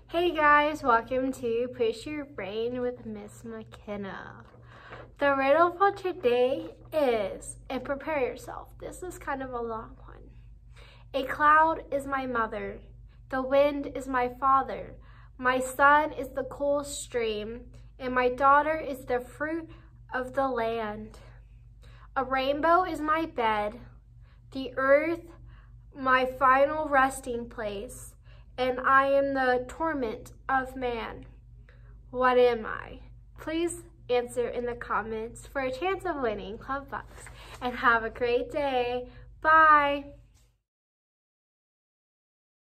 Hey guys, welcome to Push Your Brain with Miss McKennah. The riddle for today is, and prepare yourself, this is kind of a long one. A cloud is my mother, the wind is my father, my son is the cool stream, and my daughter is the fruit of the land. A rainbow is my bed, the earth my final resting place, and I am the torment of man. What am I? Please answer in the comments for a chance of winning Club Bucks. And have a great day. Bye.